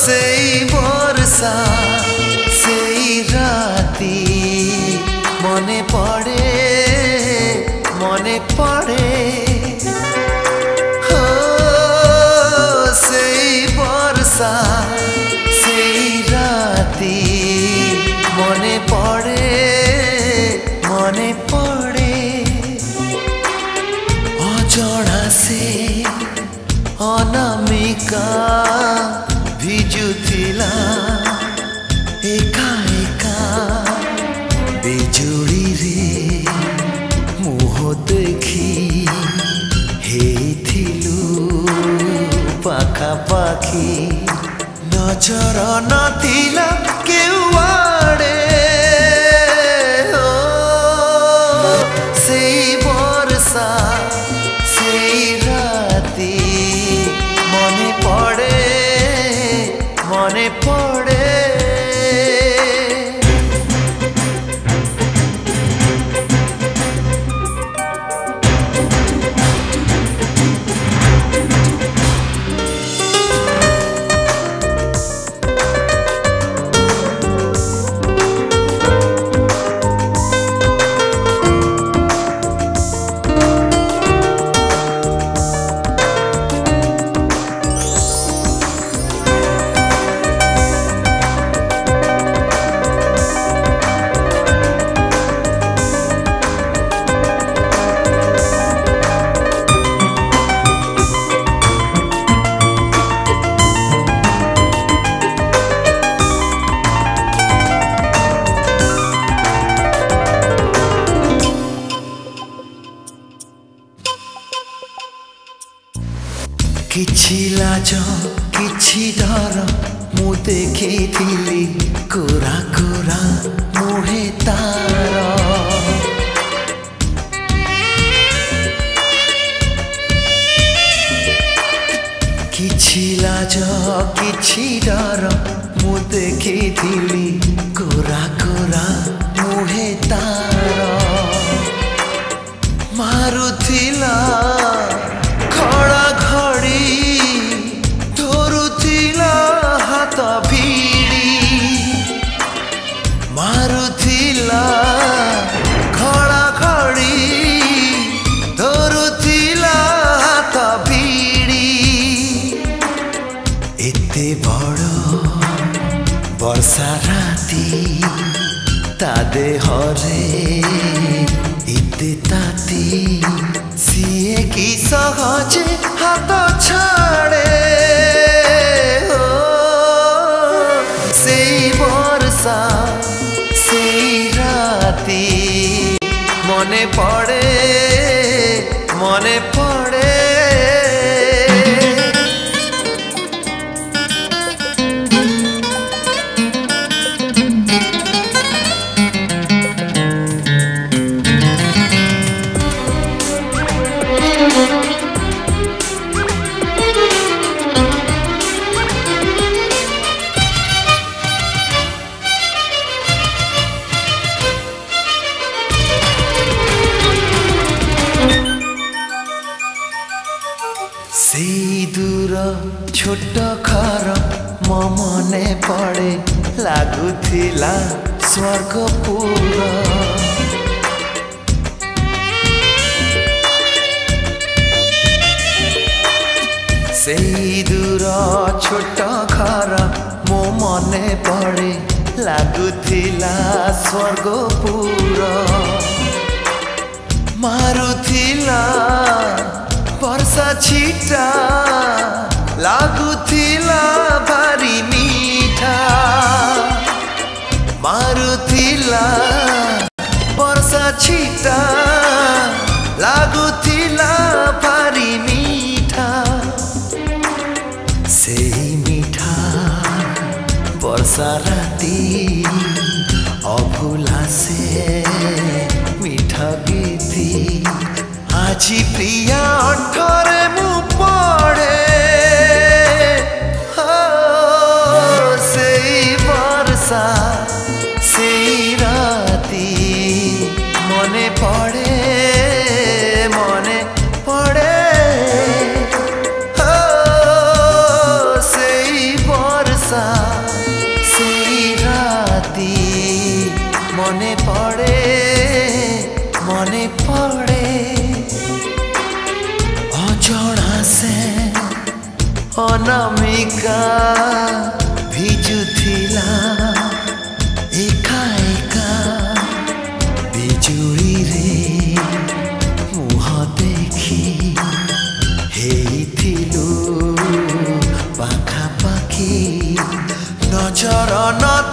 सेई बरसा सेई राती मने पड़े हो सेई बरसा सेई राती मने पड़े अजड़ा से अनामिका भिजुथिला एका एका बिजुड़ी रे मुह देखी हेथिलु पाखापाखी नजर नथिला केउआड़े सेई बरसा सेई राती मने पड़े किछि लाज किछि डर मु देखिथिली कोरा कोरा मुहे तार किछि लाज किछि डर मु देखिथिली कोरा कोरा मुहे तार मारुथिला खड़ा घड़ी धरुथिला हाथ भिड़ी मारुथिला खड़ा घड़ी धरुथिला हाथ भिड़ी एते बड़ वर्षा राती ता देहरे एते ताती सीए की सहजे हाथ छाड़े हो सेई बरसा सेई राती मने पड़े सेई दूर छोट घर मो मने पड़े लागुथिला स्वर्गपुर सेई दूर छोट घर मो मने पड़े लागुथिला स्वर्गपुर मारुथिला वर्षा छिटा लागुथिला भारी मीठा मारुथिला वर्षा छिटा लागुथिला भारी मीठा सेई मीठा वर्षा राती अभुला से मीठा गीती आजी प्रिया अंठरे मु पड़े हो सेई बरसा सेई राती मने पड़े हो सेई बरसा अनामिका भिजुथिला एका एका बिजुरी रे मुह देखी हेइथिलु पाखापाखी नजर न